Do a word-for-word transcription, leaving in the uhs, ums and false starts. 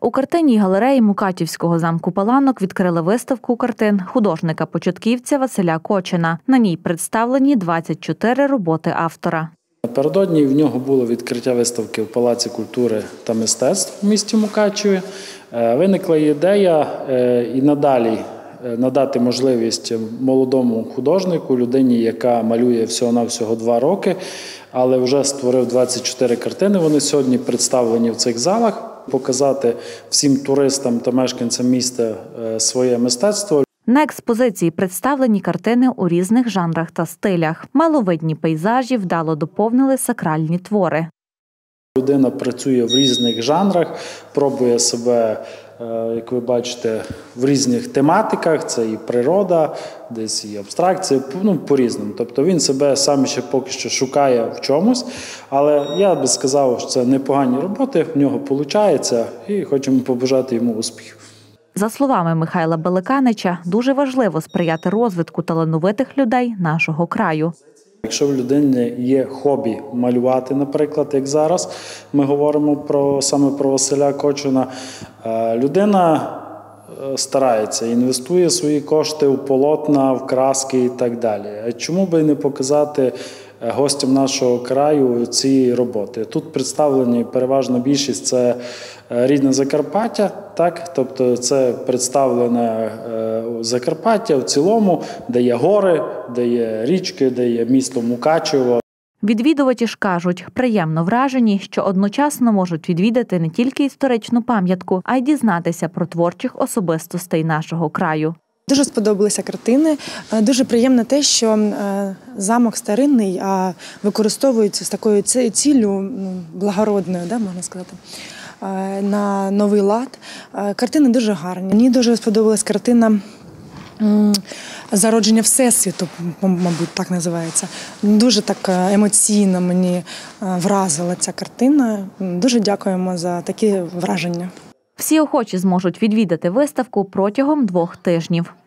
У картинній галереї Мукачівського замку Паланок відкрили виставку картин художника-початківця Василя Кочина. На ній представлені двадцять чотири роботи автора. Напередодні в нього було відкриття виставки в Палаці культури та мистецтв в місті Мукачеві. Виникла ідея і надалі надати можливість молодому художнику, людині, яка малює всього-навсього два роки, але вже створив двадцять чотири картини. Вони сьогодні представлені в цих залах. Показати всім туристам та мешканцям міста своє мистецтво. На експозиції представлені картини у різних жанрах та стилях. Маловидні пейзажі вдало доповнили сакральні твори. Людина працює в різних жанрах, пробує себе, як ви бачите, в різних тематиках. Це і природа, десь і абстракція, ну, по-різному. Тобто він себе сам ще поки що шукає в чомусь, але я би сказав, що це непогані роботи, в нього виходить, і хочемо побажати йому успіхів. За словами Михайла Беликанича, дуже важливо сприяти розвитку талановитих людей нашого краю. Якщо в людини є хобі малювати, наприклад, як зараз, ми говоримо про, саме про Василя Кочина, людина старається, інвестує свої кошти в полотна, в краски і так далі. А чому би не показати гостям нашого краю ці роботи? Тут представлені переважна більшість – це рідне Закарпаття, так? Тобто це представлене Закарпаття в цілому, де є гори, де є річки, де є місто Мукачево. Відвідувачі ж кажуть, приємно вражені, що одночасно можуть відвідати не тільки історичну пам'ятку, а й дізнатися про творчих особистостей нашого краю. Дуже сподобалися картини. Дуже приємно те, що замок старинний, а використовується з такою ціллю благородною, да, можна сказати, на новий лад. Картини дуже гарні. Мені дуже сподобалась картина «Зародження Всесвіту», мабуть, так називається. Дуже так емоційно мені вразила ця картина. Дуже дякуємо за такі враження. Всі охочі зможуть відвідати виставку протягом двох тижнів.